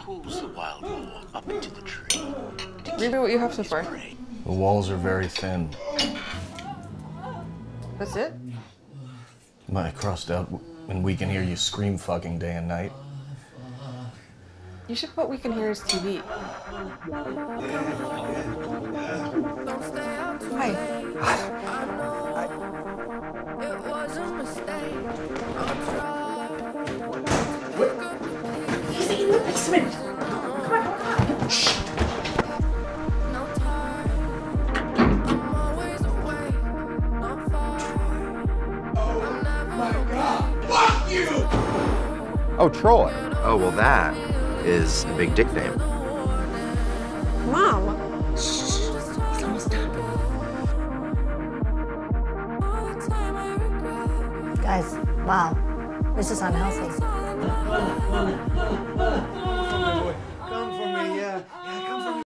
pulls the wild boar up into the tree. Read me what you have so far. The walls are very thin. That's it? I crossed out, and we can hear you scream fucking day and night. You should put We Can Hear His TV. Hi. He's in the basement. Come on. Shh. Oh, Troy. Oh, well, that is a big dick name. Mom. Shh. He's almost done. Guys, wow. This is unhealthy.